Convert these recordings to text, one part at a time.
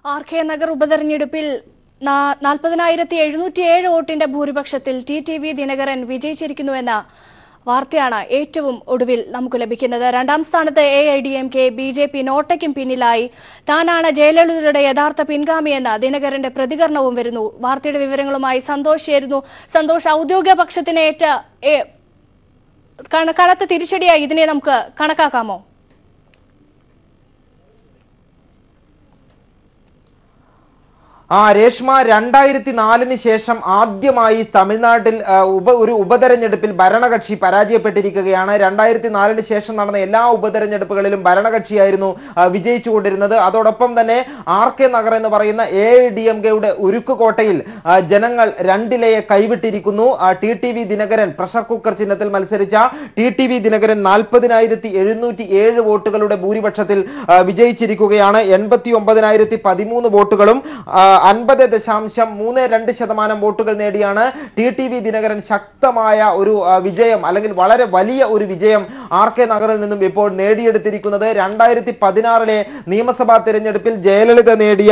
RK Nagar ഉപതെരഞ്ഞെടുപ്പിൽ 40,707 വോട്ടിന്റെ ഭൂരിപക്ഷത്തിൽ TTV ദിനകരൻ വിജയിച്ചിരിക്കുന്നുവെന്ന വാർത്തയാണ് ഏറ്റവും ഒടുവിൽ നമുക്ക് ലഭിക്കുന്നത്. രണ്ടാം സ്ഥാനത്ത് AIDMK BJP നോട്ടയ്ക്കും പിന്നിലായി താനാണ് ജയലളിതയുടെ യഥാർത്ഥ പിൻഗാമിയെന്ന ദിനകരന്റെ പ്രതികരണവും വരുന്നു. വാർത്തയുടെ വിവരങ്ങളുമായി സന്തോഷ് ചേരുന്നു. സന്തോഷ്, ഔദ്യോഗിക പക്ഷത്തിന് ഏറ്റ കനത്ത തിരിച്ചടിയായി ഇതിനെ നമുക്ക് കണക്കാക്കാമോ? രേഷ്മ 2004 ശേഷം ആദ്യമായി തമിഴ്നാട്ടിൽ ഒരു ഉപതെരഞ്ഞെടുപ്പിൽ ഭരണകക്ഷി പരാജയപ്പെട്ടിരിക്കുകയാണ്. 2004 ശേഷം നടന്ന എല്ലാ ഉപതെരഞ്ഞെടുപ്പുകളിലും ഭരണകക്ഷിയായിരുന്നു വിജയിച്ചുകൊണ്ടിരുന്നത്. അതോടൊപ്പം തന്നെ RK നഗർ എന്ന് പറയുന്ന AIDMKയുടെ ഉരുക്കുകോട്ടയിൽ ജനങ്ങൾ രണ്ടിലയെ കൈവിട്ടിരിക്കുന്നു. TTV ദിനകരൻ പ്രഷർ കുക്കർ ചിഹ്നത്തിൽ മത്സരിച്ച TTV ദിനകരൻ 40,707 വോട്ടുകളുടെ ഭൂരിപക്ഷത്തിൽ വിജയിച്ചിരിക്കുകയാണ്. 89,013 വോട്ടുകളും 50.32% വോട്ടുകൾ നേടിയാണ് TTV ദിനകരൻ ശക്തമായ ഒരു വിജയം അല്ലെങ്കിൽ വളരെ വലിയ ഒരു വിജയം RK നഗറിൽ നിന്നും ഇപ്പോൾ നേടിയെടുത്തിരിക്കുന്നത്. 2016 നിയമസഭാ തെരഞ്ഞെടുപ്പിൽ ജയലളിത നേടിയ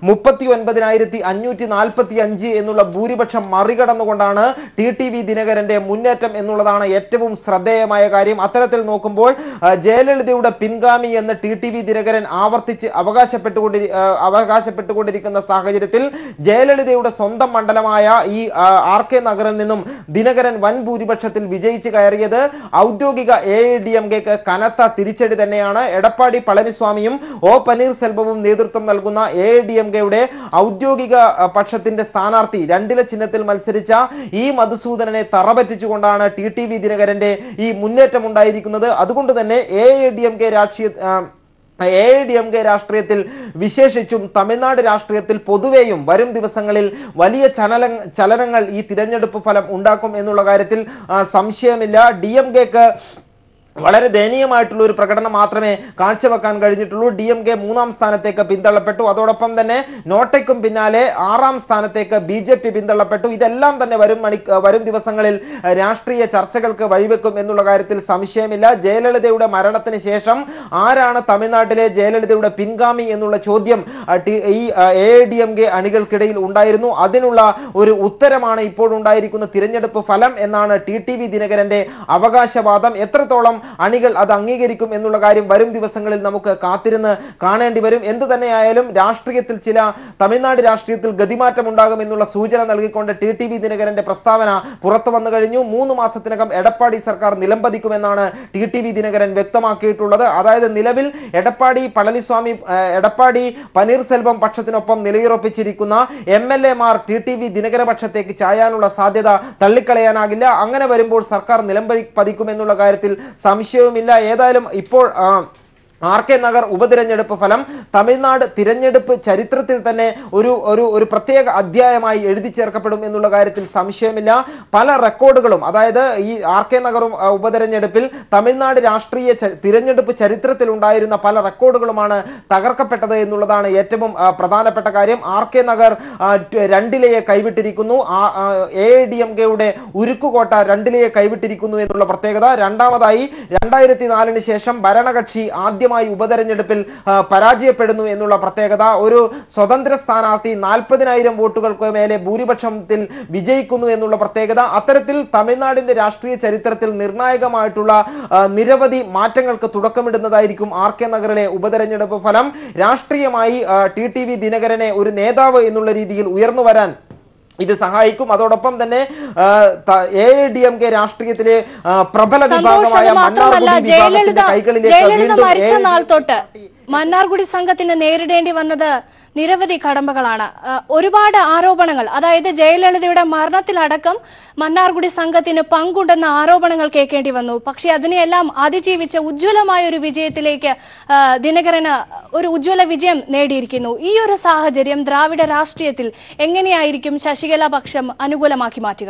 39,545 എന്നുള്ള ഭൂരിപക്ഷം മറികടന്നുകൊണ്ടാണ് TTV ദിനകരന്റെ മുന്നേറ്റം എന്നുള്ളതാണ് ഏറ്റവും ശ്രദ്ധേയമായ കാര്യം. അത്തരത്തിൽ നോക്കുമ്പോൾ ജയലളിതയുടെ പിൻഗാമി എന്ന് TTV ദിനകരൻ ആവർത്തിച്ച് അവകാശപ്പെട്ടുകൊണ്ടിരിക്കുന്ന സാഹചര്യത്തിൽ ജയലളിതയുടെ സ്വന്തം മണ്ഡലമായ ഈ RK നഗറിൽ നിന്നും ദിനകരൻ വൻ ഭൂരിപക്ഷത്തിൽ വിജയിച്ചു കയറിയത് ഔദ്യോഗിക AIDMKക്ക് കനത്ത തിരിച്ചടി തന്നെയാണ്. എടപ്പാടി പളനിസ്വാമിയും പനീർസെൽവവും നേതൃത്വം നൽകുന്ന AIDMKയുടെ ഔദ്യോഗിക പക്ഷത്തിന്റെ സ്ഥാനാർത്ഥി രണ്ടില ചിഹ്നത്തിൽ മത്സരിച്ച ഈ മധുസൂദനനെ തറപറ്റിച്ചുകൊണ്ടാണ് TTV ദിനകരന്റെ ഈ മുന്നേറ്റം ഉണ്ടായിരിക്കുന്നത്. അതുകൊണ്ട് തന്നെ AIDMK രാഷ്ട്രീയത്തിൽ വിശേഷിച്ചും തമിഴ്നാട് രാഷ്ട്രീയത്തിൽ പൊതുവെയും വരും ദിവസങ്ങളിൽ വലിയ ചലനങ്ങൾ ഈ തിരഞ്ഞെടുപ്പ് ഫലം ഉണ്ടാക്കും എന്നുള്ള കാര്യത്തിൽ സംശയമില്ല. DMKക്ക് വളരെ ദയനീയമായിട്ടുള്ള ഒരു പ്രകടനം മാത്രമേ കാഴ്ചവെക്കാൻ കഴിഞ്ഞിട്ടുള്ളൂ. DMK 3ാം സ്ഥാനത്തേക്ക് പിന്തള്ളപ്പെട്ടു. അതോടൊപ്പം തന്നെ നോട്ടയ്ക്കും പിന്നാലെ 6ാം സ്ഥാനത്തേക്ക് BJP പിന്തള്ളപ്പെട്ടു. ഇതെല്ലാം തന്നെ വരും ദിവസങ്ങളിൽ രാഷ്ട്രീയ ചർച്ചകൾക്ക് വഴിവെക്കും എന്നുള്ള കാര്യത്തിൽ സംശയമില്ല. ജയലളിതയുടെ മരണത്തിന് ശേഷം ആരാണ് തമിഴ്നാട്ടിലെ ജയലളിതയുടെ പിൻഗാമി എന്നുള്ള ചോദ്യം ഈ AIDMK അണികൾക്കിടയിൽ ഉണ്ടായിരുന്നു. അതിനുള്ള ഒരു ഉത്തരമാണ് ഇപ്പോഴുണ്ടായിരിക്കുന്ന തിരഞ്ഞെടുപ്പ് ഫലം എന്നാണ് TTV ദിനകരന്റെ അവകാശവാദം. എത്രത്തോളം അണികൾ അത് അംഗീകരിക്കും എന്നുള്ള കാര്യം വരും ദിവസങ്ങളിൽ നമുക്ക് കാത്തിരുന്ന് കാണേണ്ടി വരും. എന്തു തന്നെയായാലും രാഷ്ട്രീയത്തിൽ തമിഴ്നാട് രാഷ്ട്രീയത്തിൽ ഗതിമാറ്റം ഉണ്ടാകും എന്നുള്ള സൂചന നൽകിക്കൊണ്ട് TTV ദിനകരന്റെ പ്രസ്താവന പുറത്തു വന്നു കഴിഞ്ഞു. 3 മാസത്തിനകം എടപ്പാടി സർക്കാർ നിലംപതിക്കുമെന്നാണ് TTV ദിനകരൻ വ്യക്തമാക്കിയിട്ടുള്ളത്. അതായത് നിലവിൽ എടപ്പാടി പനീർസെൽവം പക്ഷത്തിനൊപ്പം നിലയുറപ്പിച്ചിരിക്കുന്ന MLA മാർ TTV ദിനകര പക്ഷത്തേക്ക് ചായാനുള്ള സാധ്യത തള്ളിക്കളയാനാകില്ല. അങ്ങനെ വരുമ്പോൾ സർക്കാർ നിലംപതിക്കുമെന്നുള്ള കാര്യത്തിൽ സംശയവുമില്ല. ഏതായാലും ഇപ്പോൾ RK നഗർ ഉപതിരഞ്ഞെടുപ്പ് ഫലം തമിഴ്നാട് തിരഞ്ഞെടുപ്പ് ചരിത്രത്തിൽ തന്നെ ഒരു പ്രത്യേക അധ്യായമായി എഴുതി ചേർക്കപ്പെടും എന്നുള്ള കാര്യത്തിൽ സംശയമില്ല. പല റെക്കോർഡുകളും, അതായത് ഈ RK നഗർ ഉപതിരഞ്ഞെടുപ്പിൽ തമിഴ്നാട് രാഷ്ട്രീയ തിരഞ്ഞെടുപ്പ് ചരിത്രത്തിൽ ഉണ്ടായിരുന്ന പല റെക്കോർഡുകളുമാണ് തകർക്കപ്പെട്ടത് എന്നുള്ളതാണ് ഏറ്റവും പ്രധാനപ്പെട്ട കാര്യം. RK നഗർ രണ്ടിലയെ കൈവിട്ടിരിക്കുന്നു. AIDMKയുടെ ഉരുക്കുകോട്ട രണ്ടിലയെ കൈവിട്ടിരിക്കുന്നു എന്നുള്ള പ്രത്യേകത. രണ്ടാമതായി 2004 ശേഷം ഭരണകക്ഷി ആദ്യമായി ഉപതെരഞ്ഞെടുപ്പിൽ പരാജയപ്പെടുന്നു എന്നുള്ള പ്രത്യേകത. ഒരു സ്വതന്ത്ര സ്ഥാനാർത്ഥി 40,000 വോട്ടുകൾക്ക് മേലെ ഭൂരിപക്ഷത്തിൽ വിജയിക്കുന്നു എന്നുള്ള പ്രത്യേകത. അത്തരത്തിൽ തമിഴ്നാടിന്റെ രാഷ്ട്രീയ ചരിത്രത്തിൽ നിർണായകമായിട്ടുള്ള നിരവധി മാറ്റങ്ങൾക്ക് തുടക്കമിടുന്നതായിരിക്കും RK നഗറിലെ ഉപതെരഞ്ഞെടുപ്പ് ഫലം. രാഷ്ട്രീയമായി TTV ദിനകരനെ ഒരു നേതാവ് എന്നുള്ള രീതിയിൽ ഉയർന്നു വരാൻ ഇത് സഹായിക്കും. അതോടൊപ്പം തന്നെ AIDMK രാഷ്ട്രീയത്തിലെ പ്രബല വിഭാഗമായ മന്നാർഗുഡി സംഘത്തിന് നേരിടേണ്ടി വന്നത് നിരവധി കടമ്പകളാണ്. ഒരുപാട് ആരോപണങ്ങൾ, അതായത് ജയലളിതയുടെ മരണത്തിലടക്കം മന്നാർഗുഡി സംഘത്തിന് പങ്കുണ്ടെന്ന ആരോപണങ്ങൾ കേൾക്കേണ്ടി വന്നു. പക്ഷെ അതിനെയെല്ലാം അതിജീവിച്ച് ഉജ്ജ്വലമായ ഒരു വിജയത്തിലേക്ക് ദിനകരന് ഒരു ഉജ്ജ്വല വിജയം നേടിയിരിക്കുന്നു. ഈ ഒരു സാഹചര്യം ദ്രാവിഡ രാഷ്ട്രീയത്തിൽ എങ്ങനെയായിരിക്കും ശശികല പക്ഷം അനുകൂലമാക്കി മാറ്റുക?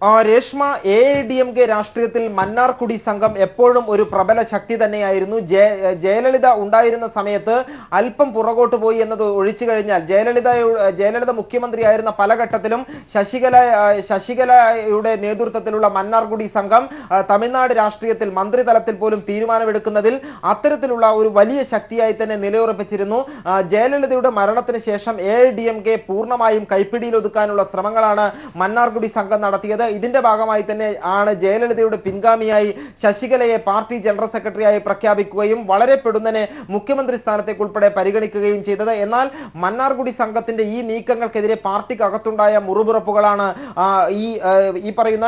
രേഷ്മ, AIDMK രാഷ്ട്രീയത്തിൽ മന്നാർകുടി സംഘം എപ്പോഴും ഒരു പ്രബല ശക്തി തന്നെയായിരുന്നു. ജയലളിത ഉണ്ടായിരുന്ന സമയത്ത് അല്പം പുറകോട്ട് പോയി എന്നത് ഒഴിച്ചു കഴിഞ്ഞാൽ ജയലളിത മുഖ്യമന്ത്രിയായിരുന്ന പല ഘട്ടത്തിലും ശശികലയുടെ നേതൃത്വത്തിലുള്ള മന്നാർകുടി സംഘം തമിഴ്നാട് രാഷ്ട്രീയത്തിൽ മന്ത്രിതലത്തിൽ പോലും തീരുമാനമെടുക്കുന്നതിൽ അത്തരത്തിലുള്ള ഒരു വലിയ ശക്തിയായി തന്നെ നിലയുറപ്പിച്ചിരുന്നു. ജയലളിതയുടെ മരണത്തിന് ശേഷം AIDMK പൂർണ്ണമായും കൈപ്പിടിയിൽ ഒതുക്കാനുള്ള ശ്രമങ്ങളാണ് മന്നാർകുടി സംഘം നടത്തിയത്. ഇതിന്റെ ഭാഗമായി തന്നെ ആണ് ജയലളിതയുടെ പിൻഗാമിയായി ശശികലയെ പാർട്ടി ജനറൽ സെക്രട്ടറിയായി പ്രഖ്യാപിക്കുകയും വളരെ പെടുന്നനെ മുഖ്യമന്ത്രി സ്ഥാനത്തേക്ക് ഉൾപ്പെടെ പരിഗണിക്കുകയും ചെയ്തത്. എന്നാൽ മന്നാർകുടി സംഘത്തിന്റെ ഈ നീക്കങ്ങൾക്കെതിരെ പാർട്ടിക്ക് അകത്തുണ്ടായ മുറുമുറപ്പുകളാണ് ഈ പറയുന്ന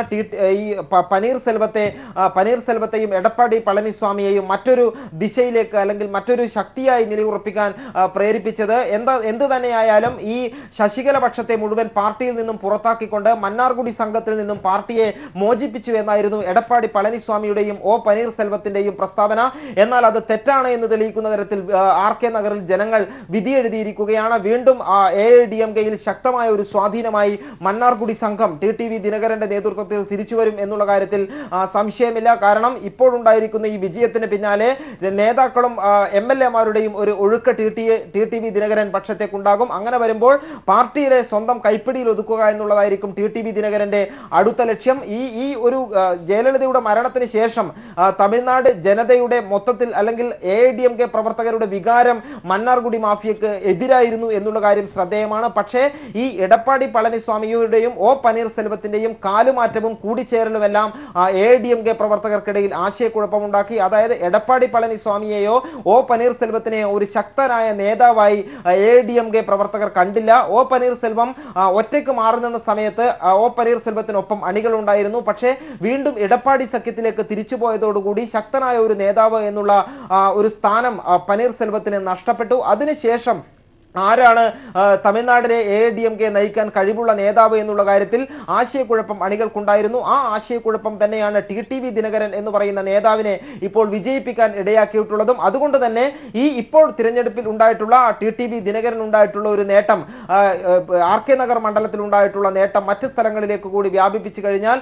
പനീർസെൽവത്തെയും എടപ്പാടി പളനിസ്വാമിയെയും മറ്റൊരു ദിശയിലേക്ക് അല്ലെങ്കിൽ മറ്റൊരു ശക്തിയായി നിലയുറപ്പിക്കാൻ പ്രേരിപ്പിച്ചത്. എന്ത് തന്നെയായാലും ഈ ശശികല പക്ഷത്തെ മുഴുവൻ പാർട്ടിയിൽ നിന്നും പുറത്താക്കിക്കൊണ്ട് മന്നാർകുടി സംഘത്തിൽ നിന്നും പാർട്ടിയെ മോചിപ്പിച്ചു എന്നായിരുന്നു എടപ്പാടി പളനിസ്വാമിയുടെയും പനീർസെൽവത്തിന്റെയും പ്രസ്താവന. എന്നാൽ അത് തെറ്റാണ് എന്ന് തെളിയിക്കുന്ന തരത്തിൽ RK നഗറിൽ ജനങ്ങൾ വിധിയെഴുതിയിരിക്കുകയാണ്. വീണ്ടും AIDMKയിൽ ശക്തമായ ഒരു സ്വാധീനമായി മന്നാർകുടി സംഘം TTV ദിനകരന്റെ നേതൃത്വത്തിൽ തിരിച്ചുവരും എന്നുള്ള കാര്യത്തിൽ സംശയമില്ല. കാരണം ഇപ്പോഴുണ്ടായിരിക്കുന്ന ഈ വിജയത്തിന് പിന്നാലെ നേതാക്കളും MLA-മാരുടെയും ഒരു ഒഴുക്ക് TTV ദിനകരൻ പക്ഷത്തേക്കുണ്ടാകും. അങ്ങനെ വരുമ്പോൾ പാർട്ടിയുടെ സ്വന്തം കൈപ്പിടിയിൽ ഒതുക്കുക എന്നുള്ളതായിരിക്കും TTV ദിനകരന്റെ അടുത്ത ലക്ഷ്യം. ഈ ഒരു ജയലളിതയുടെ മരണത്തിന് ശേഷം തമിഴ്നാട് ജനതയുടെ മൊത്തത്തിൽ അല്ലെങ്കിൽ AIDMK പ്രവർത്തകരുടെ വികാരം മന്നാർകുടി മാഫിയക്ക് എതിരായിരുന്നു എന്നുള്ള കാര്യം ശ്രദ്ധേയമാണ്. പക്ഷേ ഈ എടപ്പാടി പളനിസ്വാമിയുടെയും പനീർസെൽവത്തിന്റെയും കാലുമാറ്റവും കൂടിച്ചേരലുമെല്ലാം AIDMK പ്രവർത്തകർക്കിടയിൽ ആശയക്കുഴപ്പമുണ്ടാക്കി. അതായത് എടപ്പാടി പളനിസ്വാമിയെയോ പനീർസെൽവത്തിനെയോ ഒരു ശക്തനായ നേതാവായി AIDMK പ്രവർത്തകർ കണ്ടില്ല. പനീർസെൽവം ഒറ്റയ്ക്ക് മാറി നിന്ന സമയത്ത് പനീർസെൽവത്തിനൊപ്പം അണികളുണ്ടായിരുന്നു. പക്ഷേ വീണ്ടും എടപ്പാടി സഖ്യത്തിലേക്ക് തിരിച്ചുപോയതോടുകൂടി ശക്തനായ ഒരു നേതാവ് എന്നുള്ള ഒരു സ്ഥാനം പനീർസെൽവത്തിന് നഷ്ടപ്പെട്ടു. അതിനുശേഷം ആരാണ് തമിഴ്നാട്ടിലെ AIDMK നയിക്കാൻ കഴിവുള്ള നേതാവ് എന്നുള്ള കാര്യത്തിൽ ആശയക്കുഴപ്പം അണികൾക്കുണ്ടായിരുന്നു. ആ ആശയക്കുഴപ്പം തന്നെയാണ് TTV ദിനകരൻ എന്ന് പറയുന്ന നേതാവിനെ ഇപ്പോൾ വിജയിപ്പിക്കാൻ ഇടയാക്കിയിട്ടുള്ളതും. അതുകൊണ്ട് തന്നെ ഇപ്പോൾ തിരഞ്ഞെടുപ്പിൽ ഉണ്ടായിട്ടുള്ള TTV ദിനകരൻ ഉണ്ടായിട്ടുള്ള ഒരു നേട്ടം, RK നഗർ മണ്ഡലത്തിൽ ഉണ്ടായിട്ടുള്ള നേട്ടം മറ്റ് സ്ഥലങ്ങളിലേക്ക് കൂടി വ്യാപിപ്പിച്ചു കഴിഞ്ഞാൽ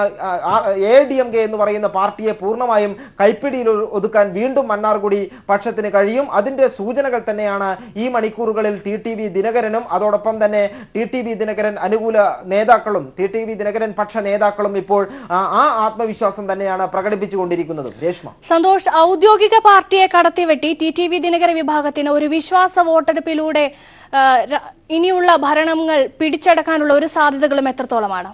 AIDMK എന്ന് പറയുന്ന പാർട്ടിയെ പൂർണ്ണമായും കൈപ്പിടിയിൽ ഒതുക്കാൻ വീണ്ടും മന്നാർകുടി പക്ഷത്തിന് കഴിയും. അതിന്റെ സൂചനകൾ തന്നെയാണ് ഈ മണിക്കൂർ TTV ദിനകരനും അതോടൊപ്പം തന്നെ TTV ദിനകരൻ അനുകൂല നേതാക്കളും TTV ദിനകരൻ പക്ഷ നേതാക്കളും ഇപ്പോൾ ആ ആത്മവിശ്വാസം തന്നെയാണ് പ്രകടിപ്പിച്ചുകൊണ്ടിരിക്കുന്നത്. രേഷ്മ, സന്തോഷ്, ഔദ്യോഗിക പാർട്ടിയെ കടത്തിവെട്ടി TTV ദിനകര വിഭാഗത്തിന് ഒരു വിശ്വാസ വോട്ടെടുപ്പിലൂടെ ഇനിയുള്ള ഭരണങ്ങൾ പിടിച്ചടക്കാനുള്ള ഒരു സാധ്യതകളും എത്രത്തോളമാണ്?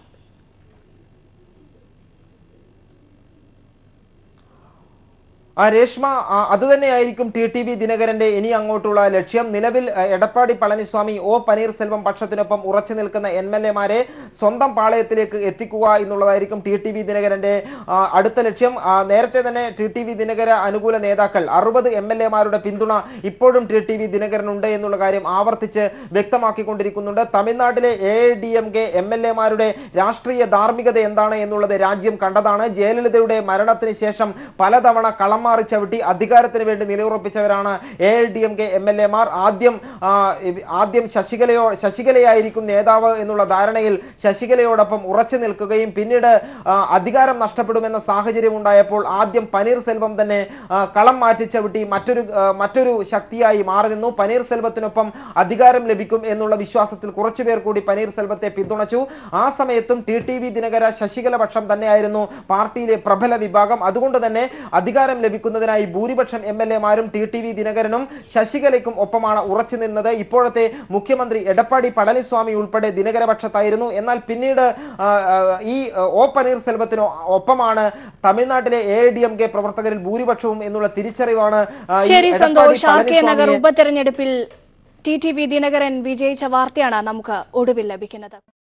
രേഷ്മ, അത് തന്നെയായിരിക്കും TTV ദിനകരന്റെ ഇനി അങ്ങോട്ടുള്ള ലക്ഷ്യം. നിലവിൽ എടപ്പാടി പളനിസ്വാമി പനീർസെൽവം പക്ഷത്തിനൊപ്പം ഉറച്ചു നിൽക്കുന്ന MLA-മാരെ സ്വന്തം പാളയത്തിലേക്ക് എത്തിക്കുക എന്നുള്ളതായിരിക്കും TTV ദിനകരന്റെ അടുത്ത ലക്ഷ്യം. നേരത്തെ തന്നെ TTV ദിനകര അനുകൂല നേതാക്കൾ 60 MLA-മാരുടെ പിന്തുണ ഇപ്പോഴും TTV ദിനകരനുണ്ട് എന്നുള്ള കാര്യം ആവർത്തിച്ച് വ്യക്തമാക്കിക്കൊണ്ടിരിക്കുന്നുണ്ട്. തമിഴ്നാട്ടിലെ AIDMK MLA-മാരുടെ രാഷ്ട്രീയ ധാർമ്മികത എന്താണ് എന്നുള്ളത് രാജ്യം കണ്ടതാണ്. ജയലളിതയുടെ മരണത്തിന് ശേഷം പലതവണ കളം മാറി ചവിട്ടി അധികാരത്തിന് വേണ്ടി നിലയുറപ്പിച്ചവരാണ് AIDMK MLA-മാർ. ആദ്യം ശശികലയായിരിക്കും നേതാവ് എന്നുള്ള ധാരണയിൽ ശശികലയോടൊപ്പം ഉറച്ചു നിൽക്കുകയും പിന്നീട് അധികാരം നഷ്ടപ്പെടുമെന്ന സാഹചര്യം ഉണ്ടായപ്പോൾ ആദ്യം പനീർസെൽവം തന്നെ കളം മാറ്റി ചവിട്ടി മറ്റൊരു ശക്തിയായി മാറി നിന്നു. പനീർസെൽവത്തിനൊപ്പം അധികാരം ലഭിക്കും എന്നുള്ള വിശ്വാസത്തിൽ കുറച്ചുപേർ കൂടി പനീർസെൽവത്തെ പിന്തുണച്ചു. ആ സമയത്തും TTV ദിനകര ശശികല പക്ഷം തന്നെയായിരുന്നു പാർട്ടിയിലെ പ്രബല വിഭാഗം. അതുകൊണ്ട് തന്നെ അധികാരം ലഭിക്കുന്നതിനായി ഭൂരിപക്ഷം MLA-മാരും TTV ദിനകരനും ശശികലയ്ക്കും ഒപ്പമാണ് ഉറച്ചു നിന്നത്. ഇപ്പോഴത്തെ മുഖ്യമന്ത്രി എടപ്പാടി പളനിസ്വാമി ഉൾപ്പെടെ ദിനകരപക്ഷത്തായിരുന്നു. എന്നാൽ പിന്നീട് ഈ പനീർസെൽവത്തിന് ഒപ്പമാണ് തമിഴ്നാട്ടിലെ AIDMK പ്രവർത്തകരിൽ ഭൂരിപക്ഷവും എന്നുള്ള തിരിച്ചറിവാണ്. RK നഗർ ഉപതെരഞ്ഞെടുപ്പിൽ TTV ദിനകരൻ വിജയിച്ച വാർത്തയാണ് നമുക്ക് ഒടുവിൽ ലഭിക്കുന്നത്.